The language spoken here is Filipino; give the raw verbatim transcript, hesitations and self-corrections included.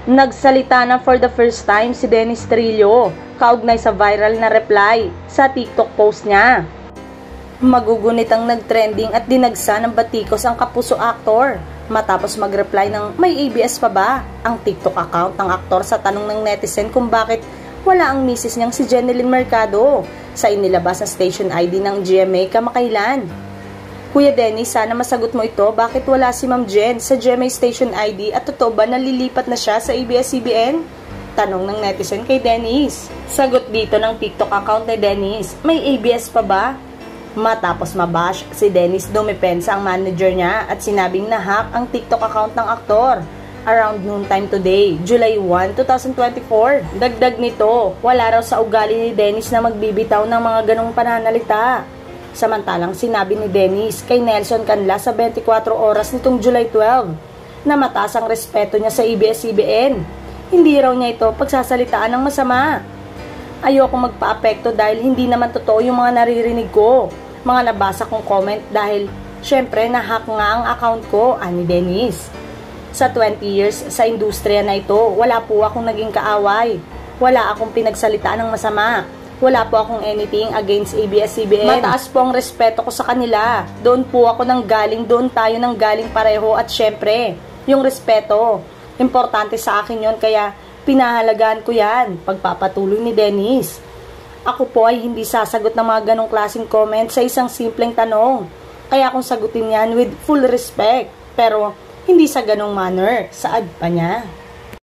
Nagsalita na for the first time si Dennis Trillo kaugnay sa viral na reply sa TikTok post niya. Magugunit ang nagtrending at dinagsa ng batikos ang kapuso actor matapos mag-reply ng may A B S pa ba ang TikTok account ng aktor sa tanong ng netizen kung bakit wala ang misis niyang si Jeneline Mercado sa inilabas na station I D ng G M A kamakailan. Kuya Dennis, sana masagot mo ito, bakit wala si Ma'am Jen sa G M A station I D at totoo ba nalilipat na siya sa A B S C B N? Tanong ng netizen kay Dennis. Sagot dito ng TikTok account ni Dennis, may A B S pa ba? Matapos mabash si Dennis, dumipensa ang manager niya at sinabing na-hack ang TikTok account ng aktor around noon time today, July first, twenty twenty-four. Dagdag nito, wala raw sa ugali ni Dennis na magbibitaw ng mga ganong pananalita. Samantalang sinabi ni Dennis kay Nelson Canla sa twenty-four oras nitong July twelve na mataas ang respeto niya sa A B S C B N. Hindi raw niya ito pagsasalitaan ng masama. Ayoko magpa-apekto dahil hindi naman totoo yung mga naririnig ko, mga nabasa kong comment dahil syempre na-hack nga ang account ko, ani Dennis. Sa twenty years sa industriya na ito, wala po akong naging kaaway. Wala akong pinagsalitaan ng masama. Wala po akong anything against A B S C B N. Mataas po ang respeto ko sa kanila. Doon po ako nang galing, doon tayo nang galing pareho at syempre, yung respeto. Importante sa akin yon kaya pinahalagaan ko yan. Pagpapatuloy ni Dennis. Ako po ay hindi sasagot ng mga ganong klaseng comment sa isang simpleng tanong. Kaya akong sagutin yan with full respect. Pero hindi sa ganong manner, saad pa niya.